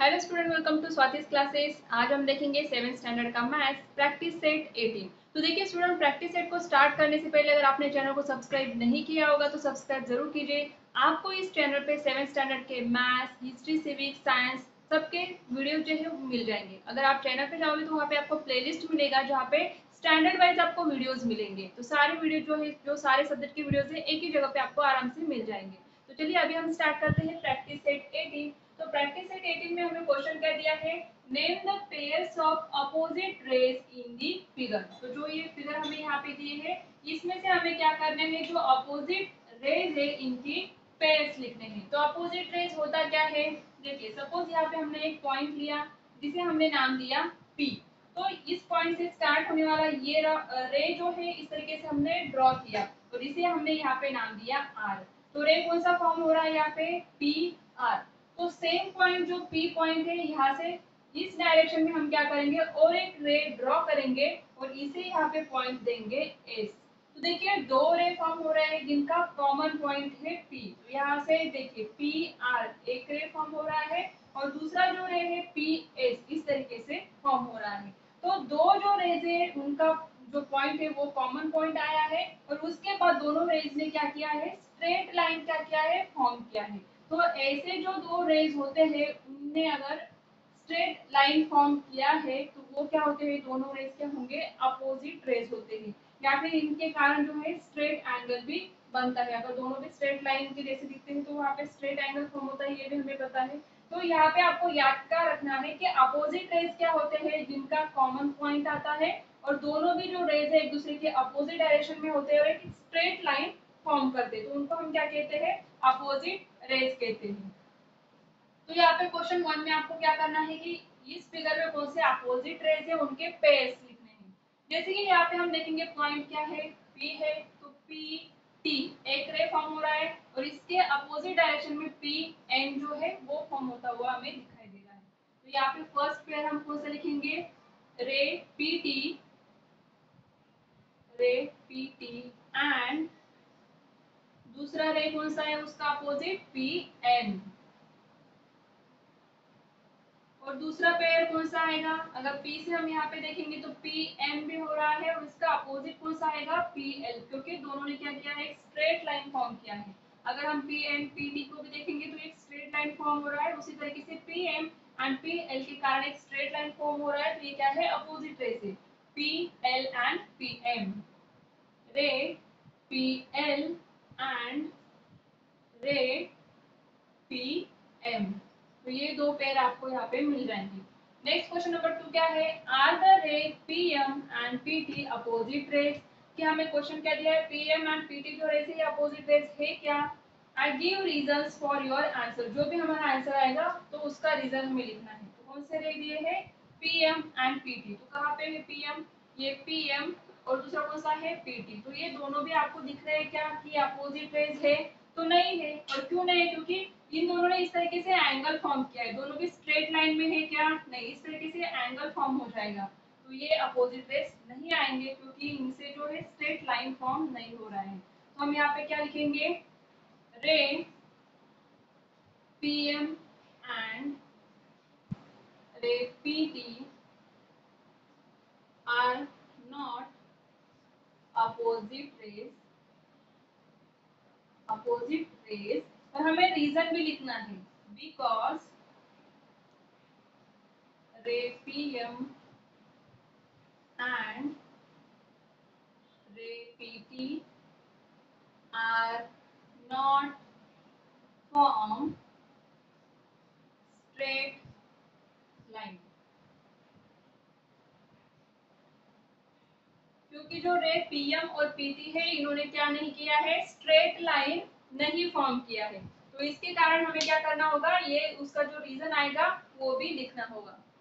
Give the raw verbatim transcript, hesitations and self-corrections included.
Hello student, welcome to Swati's classes. आज हम देखेंगे सेवन स्टैंडर्ड का मैथ्स प्रैक्टिस सेट एटीन। तो देखिए स्टूडेंट, प्रैक्टिस सेट को स्टार्ट करने से पहले अगर आपने चैनल को सब्सक्राइब नहीं किया होगा तो सब्सक्राइब जरूर कीजिए। आपको इस चैनल पे सेवन स्टैंडर्ड के मैथ्स, हिस्ट्री, सिविक्स, साइंस सबके वीडियो जो है वो मिल जाएंगे। अगर आप चैनल पे जाओगे तो वहाँ पे आपको प्लेलिस्ट मिलेगा जहाँ पे स्टैंडर्ड वाइज आपको वीडियोज मिलेंगे। तो सारे वीडियो जो है, जो सारे सब्जेक्ट की वीडियोज है, एक ही जगह पे आपको आराम से मिल जाएंगे। तो चलिए अभी हम स्टार्ट करते हैं प्रैक्टिस सेट एटीन। तो प्रैक्टिस सेट एटीन में हमें क्वेश्चन क्या दिया है, name the pairs of opposite rays in the figure. तो जो ये फिगर हमें यहाँ पे दिए है, इसमें से हमें क्या करना है, जो अपोजिट रेज है इनकी पेयर्स लिखने हैं। तो अपोजिट रेज होता क्या है, देखिए सपोज यहाँ पे हमने एक पॉइंट लिया जिसे हमने नाम दिया P। तो इस पॉइंट से स्टार्ट होने वाला ये रे जो है इस तरीके से हमने ड्रॉ किया और इसे हमने यहाँ पे नाम दिया R। तो रे कौन सा फॉर्म हो रहा है यहाँ पे, पी आर। तो सेम पॉइंट जो पी पॉइंट है, यहाँ से इस डायरेक्शन में हम क्या करेंगे और एक रे ड्रॉ करेंगे और इसे यहाँ पे पॉइंट देंगे एस। तो देखिए दो रे फॉर्म हो रहे हैं जिनका कॉमन पॉइंट है पी। तो यहाँ से देखिए पी आर एक रे फॉर्म हो रहा है और दूसरा जो रे है पी एस इस तरीके से फॉर्म हो रहा है। तो दो जो रेज है उनका जो पॉइंट है वो कॉमन पॉइंट आया है और उसके बाद दोनों रेज ने क्या किया है, स्ट्रेट लाइन क्या किया है, फॉर्म किया है। तो ऐसे जो दो रेज होते हैं उनने अगर स्ट्रेट लाइन फॉर्म किया है तो वो क्या होते हैं, दोनों रेज क्या होंगे, अपोजिट रेज होते हैं। या फिर इनके कारण जो है स्ट्रेट एंगल भी बनता है। अगर दोनों भी स्ट्रेट लाइन के जैसे दिखते हैं तो वहाँ पे स्ट्रेट एंगल फॉर्म होता है, ये भी हमें पता है। तो यहाँ पे आपको याद क्या रखना है कि अपोजिट रेज क्या होते हैं, जिनका कॉमन पॉइंट आता है और दोनों भी जो रेज है एक दूसरे के अपोजिट डायरेक्शन में होते हैं और एक स्ट्रेट लाइन फॉर्म करते हैं। तो उनको हम क्या कहते हैं, अपोजिट रेज कहते हैं। तो यहाँ पे क्वेश्चन वन में आपको क्या करना है कि इस फिगर में कौन से अपोजिट रेज है उनके पेयर्स लिखने हैं। जैसे कि यहाँ पे हम देखेंगे पॉइंट क्या है, पी है, तो पी टी एक रे फॉर्म हो रहा है और इसके अपोजिट डायरेक्शन में पी एन जो है वो फॉर्म होता हुआ हमें दिखाई दे रहा है। तो यहाँ पे फर्स्ट पेयर हम कौन सा लिखेंगे, ray P T, ray P T and दूसरा रे कौन सा है, उसका अपोजिट पी एन। और दूसरा पेयर कौन सा आएगा, अगर P से हम यहाँ पे देखेंगे तो पी एम भी हो रहा है और इसका अपोजिट कौन सा आएगा, पी एल, क्योंकि दोनों ने क्या किया है, एक स्ट्रेट लाइन फॉर्म किया है। अगर हम पी एम पी डी को भी देखेंगे तो एक स्ट्रेट लाइन फॉर्म हो रहा है, उसी तरीके से P M and P L के कारण एक स्ट्रेट लाइन फॉर्म हो रहा है। तो ये क्या है, अपोजिट रे से P L and P M, ray P L and ray P M. तो ये दो पेयर आपको यहाँ पे मिल जाएंगे। नेक्स्ट क्वेश्चन नंबर टू क्या है, are the ray P M and P T opposite rays. कि हमें क्वेश्चन क्या दिया है, P M and P T जो रेज है अपोजिट रेज है क्या। I give reasons for your answer. जो भी हमारा आंसर आएगा तो उसका रीजन हमें लिखना है। तो कौन से रे दिए हैं, P M and P T. तो कहाँ पे है पी एम, ये पी एम और दूसरा कौन सा है, पी टी। तो ये दोनों भी आपको दिख रहे हैं क्या कि अपोजिट रेज है, तो नहीं है। और क्यों नहीं है, क्योंकि इन दोनों ने इस तरीके से एंगल फॉर्म किया है। दोनों भी स्ट्रेट लाइन में है क्या, नहीं, इस तरीके से एंगल फॉर्म हो जाएगा। तो ये अपोजिट रेज नहीं आएंगे क्योंकि इनसे जो है स्ट्रेट लाइन फॉर्म नहीं हो रहा है। तो हम यहाँ पे क्या लिखेंगे, ray P M and ray P T are not opposite rays, opposite rays. और हमें रीजन भी लिखना है, because ray P M and ray P T are not form straight line। क्योंकि जो रे P M और P T है इन्होंने क्या नहीं किया है, स्ट्रेट लाइन नहीं फॉर्म किया है। तो इसके कारण हमें क्या करना होगा, ये उसका जो रीजन आएगा वो भी लिखना होगा।